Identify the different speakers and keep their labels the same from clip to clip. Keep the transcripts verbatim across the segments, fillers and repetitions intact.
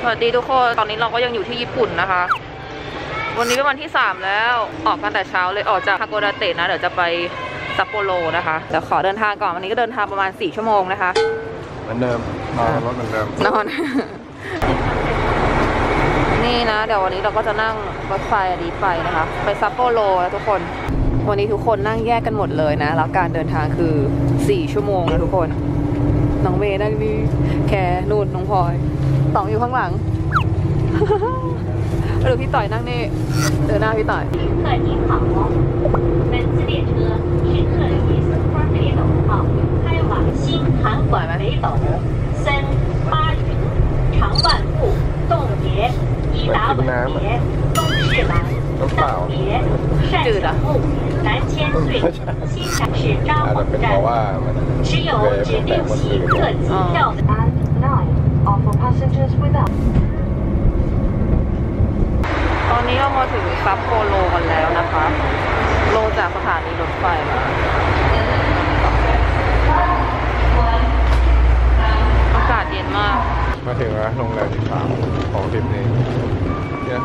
Speaker 1: สวัสดีทุกคนตอนนี้เราก็ยังอยู่ที่ญี่ปุ่นนะคะวันนี้เป็นวันที่สามแล้วออกกันแต่เช้าเลยออกจากฮาโกดาเตะนะเดี๋ยวจะไปซัปโปโรนะคะเดี๋ยวขอเดินทางก่อนวันนี้ก็เดินทางประมาณสี่ชั่วโมงนะคะ
Speaker 2: เหมือนเดิมนอนรถเหมือนเดิม
Speaker 1: นอนนี่นะเดี๋ยววันนี้เราก็จะนั่งรถไฟดีไฟนะคะไปซัปโปโรนะทุกคนวันนี้ทุกคนนั่งแยกกันหมดเลยนะแล้วการเดินทางคือสี่ชั่วโมงนะทุกคนน้องเมย์นั่งนี่แคร์นุ่นน้องพลอยต๋องอยู่ข้างหลังหรือพี่ต่อยนั่งนี่เดินหน้าพี่ต่อย
Speaker 3: 客您好，本次列车是客运四川北斗号开往新函馆北斗、森、巴云、长万部、洞爷、伊达文别、东势兰、登别、单小木、南千岁、西陕市札幌站，只有指定席客机票的。Offer passengers without.
Speaker 1: ตอนนี้เรามาถึงซัปโปโรกันแล้วนะคะลงจากสถานีรถไฟมาอากาศเย็นมาก
Speaker 2: มาถึงแล้วโรงแรมที่สามของทริปนี้เนี่ย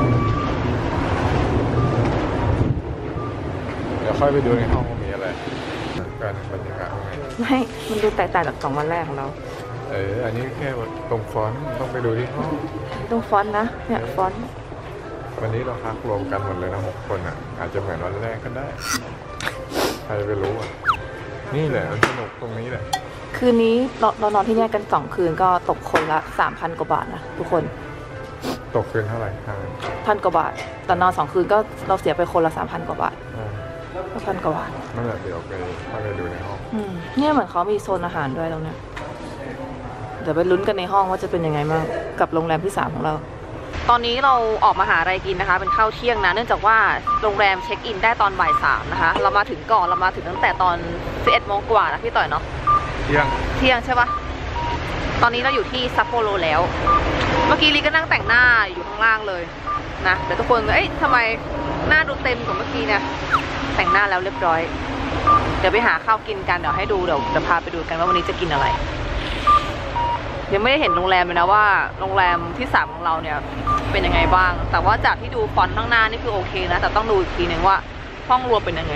Speaker 2: เดี๋ยวค่อยไปดูในห้องว่ามีอะไรกันบรรยากาศเป็นไง
Speaker 1: ไม่มันดูแตกต่างจากสองวันแรกของเรา
Speaker 2: เอออันนี้แค่ตรงฟอนต์ต้องไปดูที่ห้อง
Speaker 1: ตรงฟอนต์นะเนี่ยฟอนต์
Speaker 2: วันนี้เราพักรวมกันหมดเลยนะหกคนอ่ะอาจจะเหมือนวันแรกก็ได้ใครไปรู้อ่ะนี่แหละมันสนุกตรงนี้แหละ
Speaker 1: คืนนี้เราเรานอนที่นี่กันสองคืนก็ตกคนละสามพันกว่าบาทนะทุกคน
Speaker 2: ตกคืนเท่าไหร่
Speaker 1: พันกว่าบาทแต่นอนสองคืนก็เราเสียไปคนละสามพันกว่าบาทก็พันกว่าบาท
Speaker 2: นั่นแหละเดี๋ยวไปถ้าไปดูในห้อง
Speaker 1: เนี่ยเหมือนเขามีโซนอาหารด้วยตรงนี้เดี๋ยวไปลุ้นกันในห้องว่าจะเป็นยังไงบ้างกับโรงแรมที่สามของเราตอนนี้เราออกมาหาอะไรกินนะคะเป็นข้าวเที่ยงนะเนื่องจากว่าโรงแรมเช็คอินได้ตอนบ่ายสามนะคะเรามาถึงก่อนเรามาถึงตั้งแต่ตอนสิบเอ็ดโมงกว่านะพี่ต่อยเนาะ
Speaker 2: เที่ยง
Speaker 1: เที่ยงใช่ปะตอนนี้เราอยู่ที่ซัปโปโรแล้วเมื่อกี้ลีก็นั่งแต่งหน้าอยู่ข้างล่างเลยนะเดี๋ยวทุกคนเอ้ยทำไมหน้าดูเต็มกว่าเมื่อกี้เนี่ยแต่งหน้าแล้วเรียบร้อยเดี๋ยวไปหาข้าวกินกันเดี๋ยวให้ดูเดี๋ยวจะพาไปดูกันว่าวันนี้จะกินอะไรยังไม่ได้เห็นโรงแรมเลยนะว่าโรงแรมที่สามของเราเนี่ยเป็นยังไงบ้างแต่ว่าจากที่ดูฟอนต์ข้างหน้านี่คือโอเคนะแต่ต้องดูอีกทีนึงว่าห้องรวมเป็นยังไง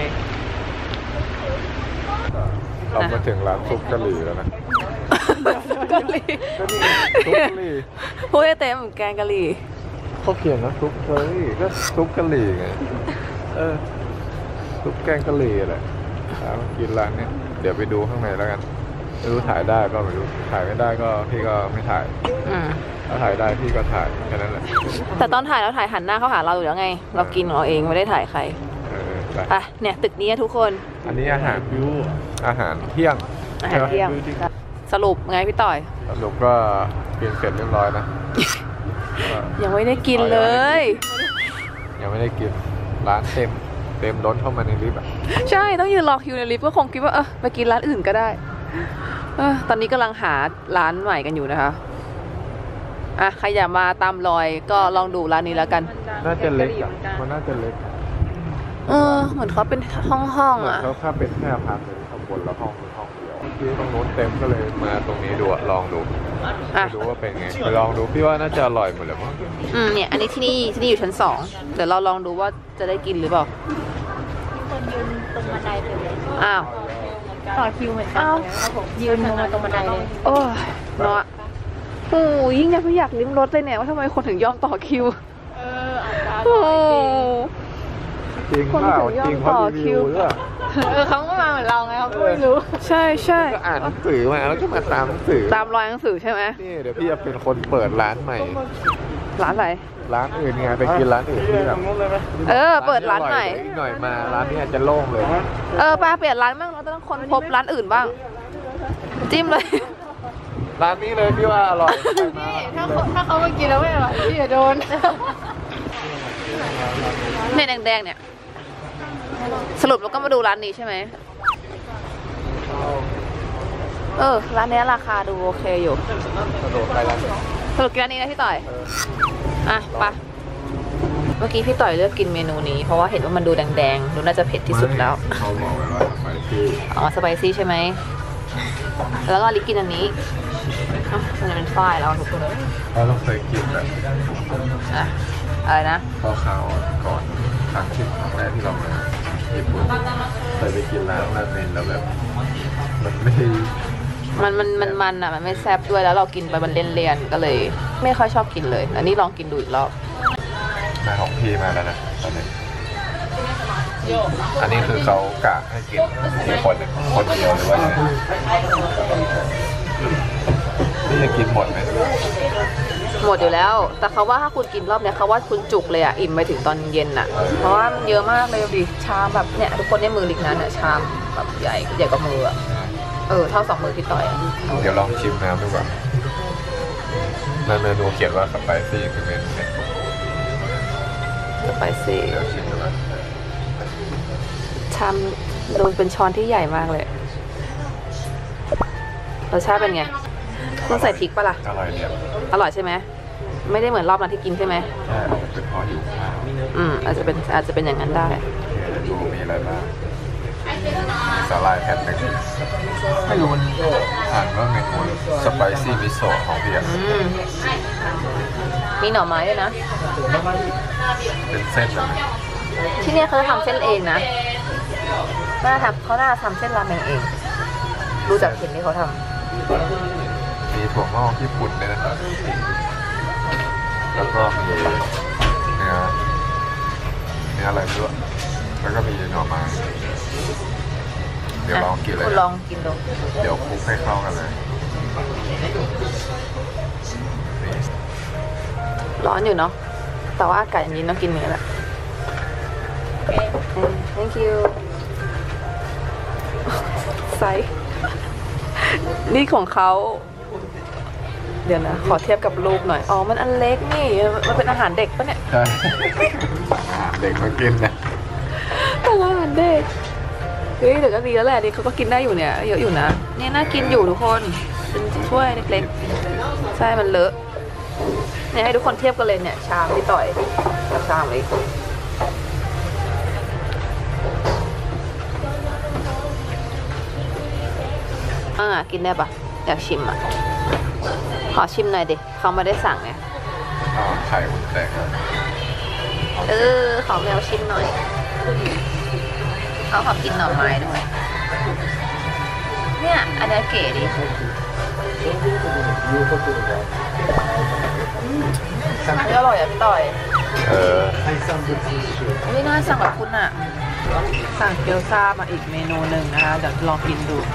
Speaker 2: เรามาถึงร้านซุปกะหรี่แล้วนะ
Speaker 1: ซุปกะหรี่
Speaker 2: ซุปกะหรี่
Speaker 1: พูดให้เต็มแกงกะหรี่
Speaker 2: เขาเขียนนะซุปกะหรี่ก็ซุปกะหรี่ไงเออซุปแกงกะหรี่แหละมากินร้านนี้เดี๋ยวไปดูข้างในแล้วกันไม่รู้ถ่ายได้ก็ไม่รู้ถ่ายไม่ได้ก็พี่ก็ไม่ถ่ายถ้าถ่ายได้พี่ก็ถ่ายแค่นั้นแหละ
Speaker 1: แต่ตอนถ่ายเราถ่ายหันหน้าเข้าหาเราอยู่แล้วไงเรากินของเราเองไม่ได้ถ่ายใครอ่ะเนี่ยตึกนี้ทุกคน
Speaker 2: อันนี้อาหารวิวอาหารเที่ยง
Speaker 1: อาหารเที่ยงสรุปไงพี่ต่อย
Speaker 2: สรุปก็กินเสร็จเรียบร้อยนะ
Speaker 1: ยังไม่ได้กินเลย
Speaker 2: ยังไม่ได้กินร้านเต็มเต็มล้นเข้ามาในลิฟต์อ่ะ
Speaker 1: ใช่ต้องยืนรอคิวในลิฟต์ก็คงคิดว่าเออไปกินร้านอื่นก็ได้เออตอนนี้กำลังหาร้านใหม่กันอยู่นะคะอ่ะใครอยากมาตามรอยก็ลองดูร้านนี้แล้วกัน
Speaker 2: น่าจะเล็กอ่ะมันน่าจะเล็ก
Speaker 1: เออเหมือนเขาเป็นห้องห้องอ่ะ
Speaker 2: เขาถ้าเป็นแค่พักเลยข้างบนแล้วห้องเป็นห้องเดียวที่ตรงโน้นเต็มก็เลยมาตรงนี้ดูลองดูดูว่าเป็นไงไปลองดูพี่ว่าน่าจะอร่อยหมดเลยมั้ง
Speaker 1: อืมเนี่ยอันนี้ที่นี่ที่นี่อยู่ชั้นสองเดี๋ยวเราลองดูว่าจะได้กินหรือเปล่า
Speaker 3: คนยืนตรงบันไดเลย
Speaker 1: อ้าว
Speaker 3: ต่อคิวเหมือนกันยืนมาตรงบันไดเลย
Speaker 1: โอ้ยเนาะโอ้ยยิ่งยังไม่อยากลิ้มรสเลยเนี่ยว่าทำไมคนถึงยอมต่อคิว
Speaker 3: เอออาจารย์
Speaker 2: จริงเปล่าจริงเขารีวิวหรือเปล่า
Speaker 3: เออเขาก็มาเหมือนเราไงเขาไม่รู้
Speaker 1: ใช่ใช่
Speaker 2: ก็อ่านหนังสือมาแล้วก็มาตามหนังสือ
Speaker 1: ตามรอยหนังสือใช่ไหม
Speaker 2: นี่เดี๋ยวพี่จะเป็นคนเปิดร้านใหม่
Speaker 1: ร้านอะไร
Speaker 2: ร้านอื่นไงไปกินร้านอื่นที่แบบ
Speaker 1: เออเปิดร้านใหม่
Speaker 2: อีกหน่อยมาร้านนี้อาจจะโล่งเลย
Speaker 1: เออป้าเปลี่ยนร้านบ้างเราต้องคนพบร้านอื่นบ้างจิ้มเลย
Speaker 2: ร้านนี้เลยพี่ว่าอร่อย
Speaker 3: นี่ถ้าถ้าเขามากินแล้วไม่อร่อยพี่จะโดน
Speaker 1: เนี่ยแดงๆเนี่ยสรุปเราก็มาดูร้านนี้ใช่ไหมเออร้านนี้ราคาดูโอเคอยู่
Speaker 2: สรุปไปร้าน
Speaker 1: สรุปกินร้านนี้นะพี่ต่อยอ่ะไปเมื่อกี้พี่ต่อยเลือกกินเมนูนี้เพราะว่าเห็นว่ามันดูแดงๆดูน่าจะเผ็ดที่สุดแล้ว
Speaker 2: เขาบอกว่าสไปซี่
Speaker 1: อ๋อสไปซี่ใช่ไหมแล้วก็ลิกินอันนี้อ้าวมันจะเป็นฝ้ายแล้วทุกคนเลย
Speaker 2: เพราะเราเคยกินแบบ
Speaker 1: อะอะไรนะ
Speaker 2: ข้าวขาวก่อนครั้งที่ครั้งแรกที่เรามาญี่ปุ่นเคยไปกินร้านราเมนแล้วแบบมันไม่
Speaker 1: มันมันมันมันอ่ะมันไม่แซ่บด้วยแล้วเรากินไปมันเลี่ยนๆก็เลย ไม่ค่อยชอบกินเลยอันนี้ลองกินดูอีกรอบ
Speaker 2: มาของพี่มาแล้วนะตอนนี้อันนี้คือเขากะให้กินกี่คนเนี่ยคนเดียวหรือว่าไงนี่จะกินหมดไหม
Speaker 1: หมดอยู่แล้ว แต่เขาว่าถ้าคุณกินรอบเนี้ยเขาว่าคุณจุกเลยอ่ะอิ่มไปถึงตอนเย็นอ่ะเพราะว่ามันเยอะมากเลยดิชามแบบเนี่ยทุกคนเนี่ยมือลิกนั้นเนี่ยชามแบบใหญ่ใหญ่กว่ามืออ่ะเออเท่าสองมือพี่ต่อยอะ
Speaker 2: เดี๋ยวลองชิมน้ำดูก่อนในเมนูเขียนว่าสไปซี่คือเมนูเนี่ย
Speaker 1: สไปซี่
Speaker 2: เดี๋ยวชิมดูก่อน
Speaker 1: ชามดูเป็นช้อนที่ใหญ่มากเลยรสชาติเป็นไงคุณใส่พริกปะล่ะ
Speaker 2: อร่อยเนี่ย
Speaker 1: อร่อยใช่ไหมไม่ได้เหมือนรอบนั้นที่กินใช่ไหม
Speaker 2: ใช่เป็นเพราะอยู่ข้าว
Speaker 1: อืมอาจจะเป็นอาจจะเป็นอย่างนั้นได้
Speaker 2: ดูมีอะไรบ้างมีสาลายแผ่นหนึ่งไม่รู้มันอ่านว่าเมนูสไปซี่มิโซะของพี่อะ
Speaker 1: อืมมีหน่อไม้ด้วยนะ
Speaker 2: เป็นเส้นเลยนะ
Speaker 1: ที่เนี่ยเขาจะทำเส้นเองนะน่าทำเขาน่าทำเส้นราเมงเองดูจากเห็นที่เขาทำ
Speaker 2: มีถั่วงอกญี่ปุ่นด้วยนะครับแล้วก็มีเนื้อเนื้ออะไรไม่รู้อะแล้วก็มีหน่อไม้เดี๋ยวลองกินเลย
Speaker 1: คุณลองกินดู
Speaker 2: เดี๋ยวคลุกให้เข้ากันเลยนี่
Speaker 1: ร้อนอยู่เนาะแต่ว่าอากาศอย่างนี้ต้องกินเนื้อแหละ thank you ไซส์นี่ของเขาเดี๋ยวนะ ขอเทียบกับลูกหน่อย อ๋อ มันอันเล็กนี่ มันเป็นอาหารเด็กปะเนี่ย
Speaker 2: ใช่ อาหารเด็กมากินนะ
Speaker 1: เป็นอาหารเด็ก เฮ้ยแต่ก็ดีแล้วแหละนี่เขาก็กินได้อยู่เนี่ย เยอะอยู่นะ นี่น่ากินอยู่ทุกคน เป็นถ้วยเล็กๆ ใช่ มันเลอะ เนี่ยให้ทุกคนเทียบกันเลยเนี่ย ชามพี่ต่อยกับชามเลย อ่ากินได้ปะอยากชิมอ่ะ ขอชิมหน่อยดิเขาไม่ได้สั่งไง
Speaker 2: อ๋อไข่อุ่นแตกแล้ว
Speaker 1: เออ ขอแมวชิมหน่อยเขาขอกินหน่อไม้ด้วย เนี่ย อันนี้เก๋ดิอันนี้อร่อยอ่ะพี่ต่อย
Speaker 2: เออ
Speaker 1: ไม่น่าสั่งแบบคุณอ่ะ สั่งเกี๊ยวซ่ามาอีกเมนูหนึ่งนะคะ เดี๋ยวลองกินดู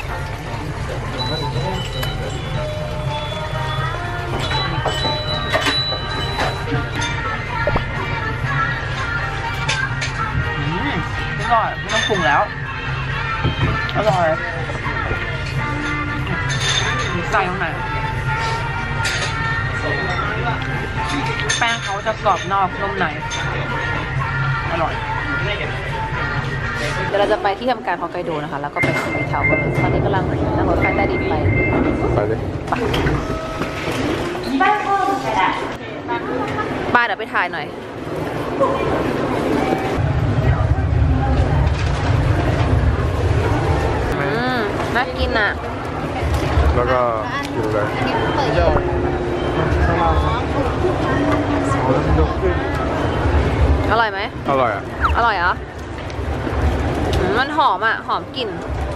Speaker 1: อร่อยไม่ต้องปรุงแล้ว อร่อยมีไส้ข้างในแป้งเขาจะกรอบนอกนุ่มในอร่อยเดี๋ยวเราจะไปที่ทำการฮอกไกโดนะคะ แล้วก็ไปซีวีทาวเวอร์ตอนนี้กำลังนั่งรถไฟใต้ดินไป
Speaker 2: ไปเลย
Speaker 1: บ้านเดี๋ยวไปถ่ายหน่อยอืมน่ากินอ่ะ
Speaker 2: แล้วก็กินเลย
Speaker 1: อร่อยไหม
Speaker 2: อร่อยอ่ะ
Speaker 1: อร่อยเหรออืมมันหอมอ่ะ หอมกลิ่น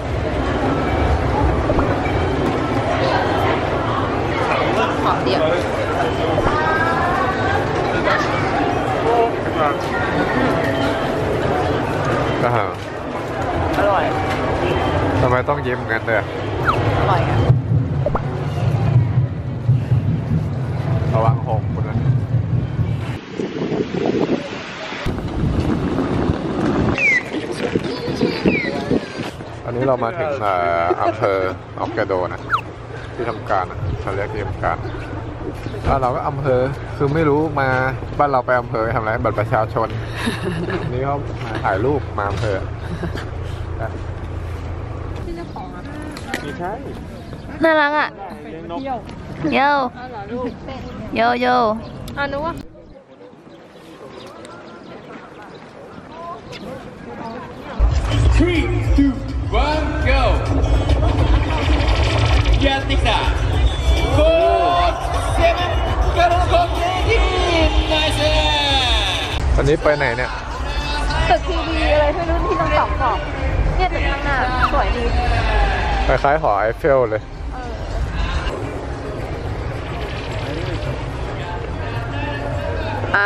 Speaker 1: หอมเดียว
Speaker 2: ก็หา
Speaker 1: อร่อย
Speaker 2: ทำไมต้องยิ้มกันด้วย
Speaker 1: อร่อยอ่ะ
Speaker 2: ระวังหกคุณนะอันนี้เรามาถึงเอ่ออำเภอออกแกโดนะ ที่ทำการนะเขาเรียกที่ทำการบ้านเราก็อำเภอคือไม่รู้มาบ้านเราไปอำเภอทำอะไรบัตรประชาชน นี่เขามาถ่ายรูปมาอำเภอไม่ใช่
Speaker 1: น่ารักอ่ะ
Speaker 2: นก
Speaker 1: โยโยโยอ่ะนึกว่า
Speaker 4: three, two, one, go! やってきたこ
Speaker 2: ตอนนี้ไปไหนเนี่ย
Speaker 1: ตึกทีวีอะไรไม่รู้ที่น้องสองบอกเนี่ยตึกข้างหน้าสวยดี
Speaker 2: คล้ายๆหอไอเฟลเลย
Speaker 1: อ่ะ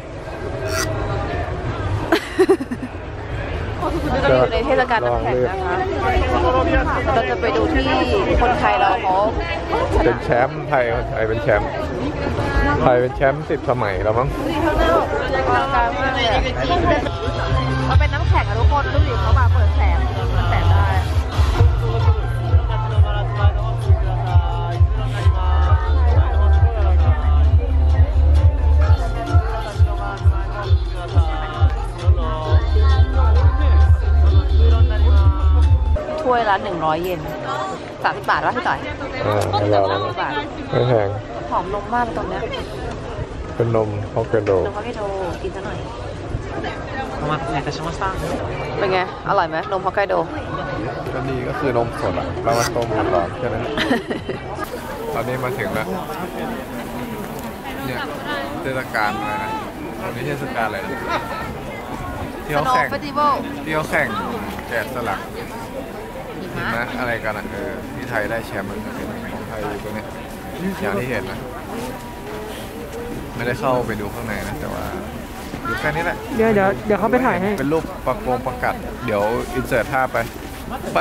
Speaker 1: เราอยู่ในเทศกาลน้ำแข็งนะคะ เราจะไปดูที่คนไทยเราเขาช
Speaker 2: เป็น
Speaker 1: นะ
Speaker 2: แชมป์ไทยคนไทยเป็นแชมป์ไทยเป็นแชมป์สิบสมัยแล้วมั้ง
Speaker 1: ดูดิข้างหน้าอลังการมากเลยอะมันเป็นน้ำแข็งอะทุกคนดูดิเขามาเปิดแสงเปิดแสงได้ ถ้วยละหนึ่งร้อยเยนสามสิบบาทวะพี่ต่อย
Speaker 2: อ่าให้เราแล้ว
Speaker 1: สามสิบบาท
Speaker 2: ไม่แพง
Speaker 1: หอมนมมากเลยตรงเนี้ย
Speaker 2: เป็นนมฮอกไกโด
Speaker 1: นมฮอกไกโดกินซะหน่อย
Speaker 4: お待たせいたしました。
Speaker 1: เป็นไง อร่อยไหมนมฮอกไกโด
Speaker 2: ก็ดีก็คือนมสดอ่ะเรามาต้มร้อนๆแค่นั้น ตอนนี้มาถึงแล้ว เนี่ยเทศกาลอะไรนะตอนนี้เทศกาลอะไรนะที่เขาแข่ง
Speaker 1: เฟสติวัล
Speaker 2: ที่เขาแข่งแกะสลัก
Speaker 1: หิ
Speaker 2: เห็น
Speaker 1: มะ
Speaker 2: ไหมอะไรกันอ่ะเออที่ไทยได้แชมป์มันเป็นของไทยอยู่ตัวเนี้ยอย่างที่เห็นนะ ไม่ได้เข้าไปดูข้างในนะ แต่ว่าดูแค่นี้แหละ
Speaker 5: เดี๋ยวเดี๋ยวเดี๋ยวเขาไปถ่ายให้
Speaker 2: เป็นรูปประโกงประกัด เดี๋ยวอินเสิร์ตภาพไป ไป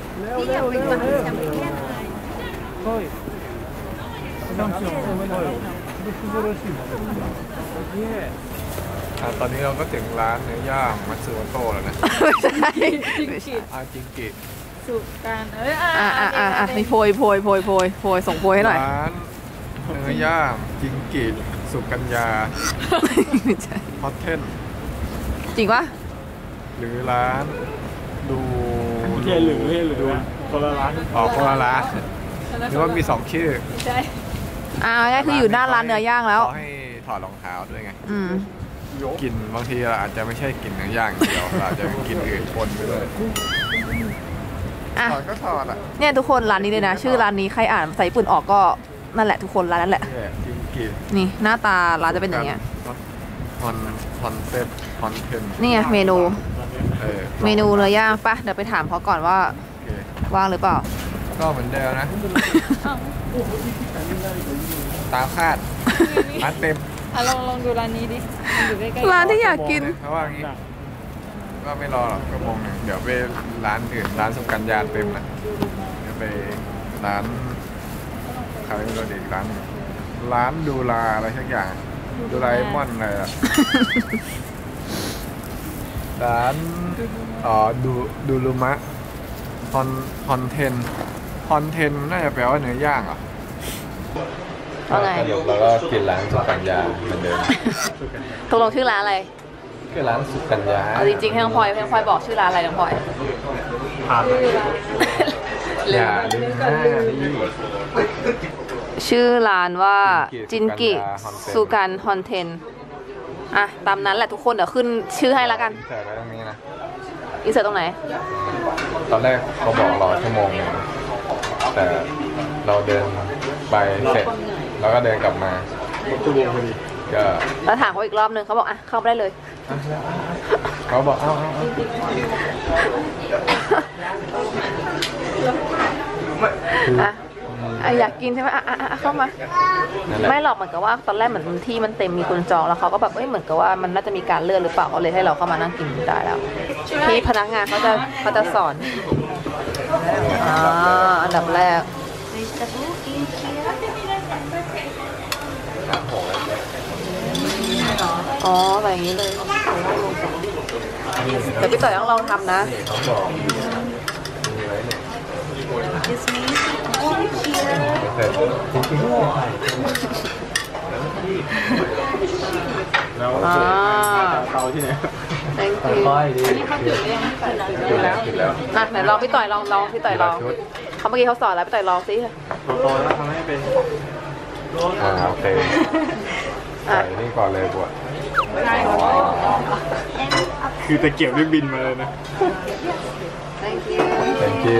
Speaker 2: อ่ะตอนนี้เราก็ถึงร้านเนื้อย่างมัตสึโมโตะแล้วนะ
Speaker 1: ไม่ใช่
Speaker 2: อาจิงกิ
Speaker 5: สุการเอ้ย
Speaker 1: อ่ะอ่ะอ่ะอ่ะมีโพยโพยโพยโพยโพยส่งโพยให้หน่อย
Speaker 2: ร้านเนื้อย่างจิงกิสุกัญญา
Speaker 1: ไม่ใช่
Speaker 2: ฮอตเทน
Speaker 1: จริงปะ
Speaker 2: หรือร้านดู
Speaker 4: เฮหรือเฮหรือคนละร้าน
Speaker 2: ออกคนละร้านหรือว่ามีสองชื่อ
Speaker 1: อ่าง่ายคืออยู่หน้าร้านเนื้อย่างแล้ว
Speaker 2: เขาให้ถอดรองเท้าด้วยไง
Speaker 1: อืม
Speaker 2: กินบางทีเราอาจจะไม่ใช่กินเนื้อย่างอย่างเดียวเราอาจจะกินอื่นปนไปเลย
Speaker 1: อ่ะ
Speaker 2: ถอดก็ถอดอ่ะ
Speaker 1: เนี่ยทุกคนร้านนี้เลยนะ ชื่อร้านนี้ใครอ่านภาษาญี่ปุ่นออกก็นั่นแหละทุกคนร้านนั้นแหละ
Speaker 2: เนี่ยจิงกิ
Speaker 1: นี่หน้าตาร้านจะเป็นอย่างเงี้ย
Speaker 2: ฮอนฮอนเซ็ตฮอนเทน
Speaker 1: นี่ไงเมนู
Speaker 2: เออ
Speaker 1: เมนูเนื้อย่างปะเดี๋ยวไปถามเขาก่อนว่า
Speaker 2: โอเค
Speaker 1: ว่างหรือเปล่า
Speaker 2: ก็เหมือนเดิมนะ ตามคาดร้านเต็ม
Speaker 5: อ่ะลองลองดูร้านนี้ดิมันอยู่ใกล้
Speaker 1: ร้านที่อยากกิน
Speaker 2: เพราะว่างี้ก็ไม่รอหรอกชั่วโมงหนึงเดี๋ยวไปร้านอื่นร้านสุกัญญาเต็มนะเดี๋ยวไปร้านใครไม่รู้อีกร้านหนึ่งร้านดูลาอะไรสักอย่างดูราเอมอนอะไรอะร้านอ๋อดูดูลูมะฮอนฮอนเทนฮอนเทนน่าจะแปลว่าเนื้อย่างเหรอ
Speaker 1: ว่าไง
Speaker 2: สรุปเราก็กินร้านสุกัญญาเหมือนเดิม
Speaker 1: ตกลงชื่อร้านอะไร
Speaker 2: คือร้านสุกัญญา
Speaker 1: เอาจริงๆให้น้องพลอยให้น้องพลอยบอกชื่อร้านอะไรน้องพลอย
Speaker 2: ผ่าน
Speaker 1: ลื
Speaker 2: อย่าม ลืมหน้านี่
Speaker 1: ชื่อร้านว่าจิ
Speaker 2: จิ
Speaker 1: น
Speaker 2: นกิ
Speaker 1: กิสุกันฮอนเทนอ่ะตามนั้นแหละทุกคนเดี๋ยวขึ้นชื่อให้แล้วกัน
Speaker 2: ใส่ไว้ตรงนี้นะ
Speaker 1: อินเสิร์ตตรงไหน
Speaker 2: ตอนแรกเขาบอกรอชั่วโมงหนึงแต่เราเดินไปเสร็จแล้วก็เดินกลับมาชั่วโมงพอดีก็
Speaker 1: แล้วถามเขาอีกรอบนึงเขาบอกอ่ะเข้าไปได้เลย
Speaker 2: เขาบอกเอ้าเอ้าเอ้า
Speaker 1: อ่ะอ่ะอยากกินใช่ไหมอ่ะอ่ะอ่ะเข้ามา
Speaker 2: นั่นแหละ
Speaker 1: ไม่หรอกเหมือนกับว่าตอนแรกเหมือนที่มันเต็มมีคนจองแล้วเขาก็แบบเอ้ยเหมือนกับว่ามันน่าจะมีการเลื่อนหรือเปล่าเขาเลยให้เราเข้ามานั่งกินได้แล้วที่พนักงานเขาจะเขาจะสอนอ่าอันดับแรกอ๋อแบบนี้เลยเดี๋ยวพี่ต่อยต้องลองทำนะ
Speaker 2: เขาบอกมีไว้เนี่ยเสร็จจริงๆก็ถ่ายแล้ว
Speaker 1: อ่า
Speaker 2: เตาที่ไหน
Speaker 1: thank you
Speaker 2: ค่อยดีจุดแล้วจุดแล้ว
Speaker 1: นะไหนลองพี่ต่อยลองลองพี่ต่อยลอง
Speaker 2: ชุด
Speaker 1: เขาเมื่อกี้เขาสอนแล้วพี่ต่อยลองสิ
Speaker 4: โตๆแล้วทำให้เป็น
Speaker 2: อ่าโอเคใส่นี่ก่อนเลยบวช
Speaker 4: คือตะเกียบด้วยบินมาเลยนะ
Speaker 1: thank you
Speaker 2: thank you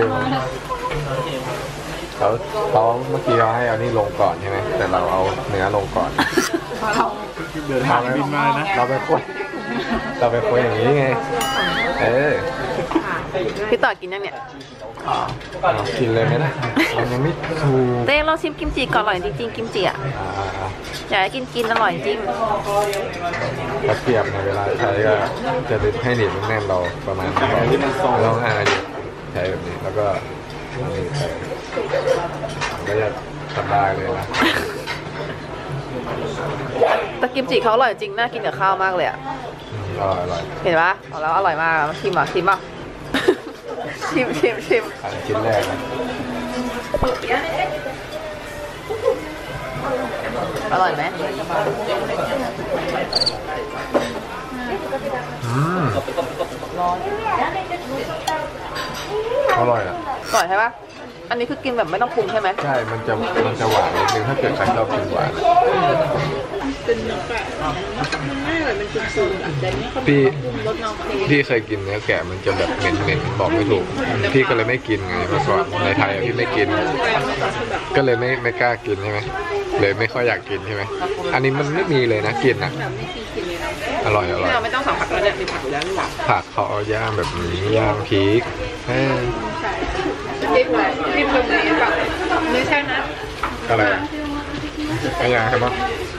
Speaker 2: เขาเขาเมื่อกี้เขาให้เอานี่ลงก่อนใช่ไหมแต่เราเอาเนื้อลงก่อน
Speaker 4: เดินทางบินมาเลยนะ
Speaker 2: เราไปคุยเราไปคุยอย่างนี้ไง เออ
Speaker 1: พี่ต่อกินยังเนี่ย
Speaker 2: เอากินเลยไหมนะมันยังไม่ถูก
Speaker 1: เต้ลองชิมกิมจิก่อนอร่อยจริงๆกิมจิอ่ะ
Speaker 2: อ่า
Speaker 1: อยากให้กินกินอร่อยจริง
Speaker 2: ตะเกียบในเวลาใช้ก็จะดึงให้หนีบแน่นเราประมาณนี้ลองอ่านดิใช้แบบนี้แล้วก็นี่ใส่ก็จะสบายเลยนะ
Speaker 1: แต่กิมจิเขาอร่อยจริงน่ากินกับข้าวมากเลยอ่ะ
Speaker 2: อร่อยอร่อย
Speaker 1: เห็นปะบอกแล้วอร่อยมากมาชิมอ่ะชิมอ่ะ ชิมชิมชิม
Speaker 2: อันนี้ชิ้นแรกนะ
Speaker 1: อร่อยไหม
Speaker 2: อืมอร่อยอ่ะ
Speaker 1: อร่อยใช่ปะอันนี้คือกินแบบไม่ต้องปรุงใช่ไหม
Speaker 2: ใช่ มันจะมันจะหวานนิดนึงถ้าเกิดใครชอบกินหวานพี่พี่เคยกินเนื้อแกะมันจะแบบเหม็นๆบอกไม่ถูก พี่ก็เลยไม่กินไงเมื่อก่อนในไทยอะพี่ไม่กิน ก็เลยไม่ไม่กล้ากินใช่ไหมเลยไม่ค่อยอยากกินใช่ไหมอันนี้มันไม่มีเลยนะกินอ่ะอร่อยอร่อย
Speaker 1: เราไม่ต้องสั่งผักแล้วเนี่ยมีผักอยู่แล้วนี่หว่า
Speaker 2: ผักเขาเอาย่างแบบนี้ย่างพริกเออ
Speaker 1: รีบเลยรีบลงในผักไม่ใช่นะ
Speaker 2: อะไรไอ้ย่างใช่ปะ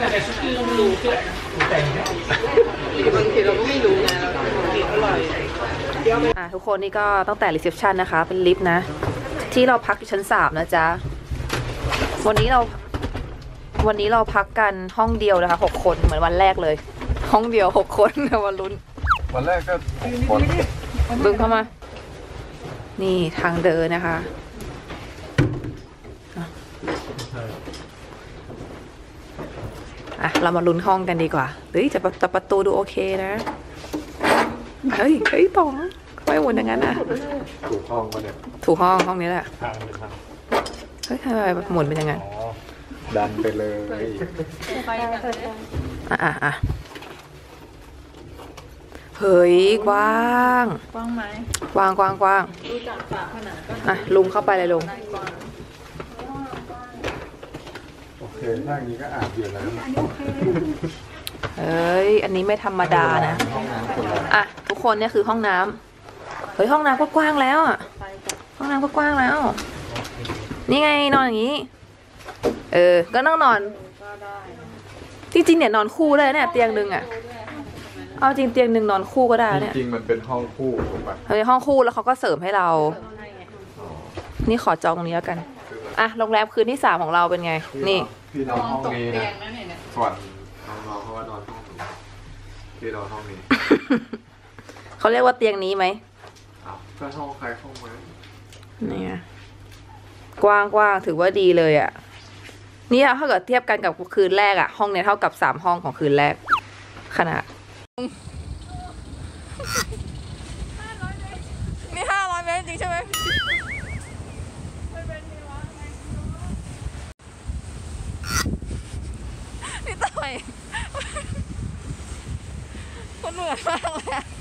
Speaker 1: บางทีเราก็ไม่รู้นะเรากินอร่อยอ่ะทุกคนนี่ก็ตั้งแต่รีเซพชันนะคะ เป็นลิฟต์นะ ที่เราพักอยู่ชั้นสามนะจ๊ะวันนี้เรา วันนี้เราพักกันห้องเดียวนะคะหกคนเหมือนวันแรกเลย ห้องเดียวหกคนนะวันลุ้น
Speaker 2: วันแรกก็คน
Speaker 1: ดึงเข้ามา นี่ทางเดินนะคะอ่ะอ่ะเรามาลุ้นห้องกันดีกว่าเฮ้ยแต่แต่ประตูดูโอเคนะเฮ้ยเฮ้ยตองทำไมหมุนอย่างนั้นอ่ะ
Speaker 2: ถูกห้องปะเนี่ย
Speaker 1: ถูกห้องห้องนี้แหละ
Speaker 4: ทางเป็นทาง
Speaker 1: เฮ้ยทำไมหมุนเป็นอย่างนั้น
Speaker 2: อ๋อดันไปเลย
Speaker 1: อ่ะอ่ะอ่ะเฮ้ยกว้าง
Speaker 5: กว้างไหม
Speaker 1: กว้างกว้างกว้าง
Speaker 5: ดูจากฝาผนังก็
Speaker 1: อ่ะลุงเข้าไปเลยลุง
Speaker 5: ได้กว้าง
Speaker 2: โอเคถ้าอย่างนี้ก็อาบอยู่แล้ว
Speaker 1: เฮ้ยอันนี้ไม่ธรรมดานะ
Speaker 2: ห้องน้ำคนละ
Speaker 1: อ่ะทุกคนเนี่ยคือห้องน้ำเฮ้ยห้องน้ำก็กว้างแล้วอ่ะห้องน้ำก็กว้างแล้ว นี่ไงนอนอย่างนี้ เออก็นั่งนอน
Speaker 5: ก็ได้
Speaker 1: จริงๆเนี่ยนอนคู่เลยเนี่ยเตียงหนึ่งอ่ะเอาจริงเตียงหนึ่งนอนคู่ก็ได้เนี่ย
Speaker 2: จริงๆมันเป็นห้องคู่ถูกปะ
Speaker 1: เฮ้ยห้องคู่แล้วเขาก็เสริมให้เรา
Speaker 5: ให้ไง
Speaker 1: นี่ขอจองตรงนี้แล้วกันอ่ะโรงแรมคืนที่สามของเราเป็นไงนี่
Speaker 2: พี่นอนห้องนี้
Speaker 5: เตี
Speaker 2: นะ
Speaker 5: ยงนั่นเนี่ย
Speaker 2: ส่วนน้องๆเขาว่านอนห้องนี้พี่นอนห้องนี้
Speaker 1: เขาเรียกว่าเตียงนี้ไหม
Speaker 2: อ้าวก็ห้องใครห้องมัน
Speaker 1: เนี่ยกว้างกว้างถือว่าดีเลยอ่ะนี่ถ้าเกิดเทียบกันกับคืนแรกอ่ะห้องเนี้ยเท่ากับสามห้องของคืนแรกขนาดนี่ห้าร้อยเมตรจริงใช่ไหมนี่ต่อยคนเหมือนมากเลย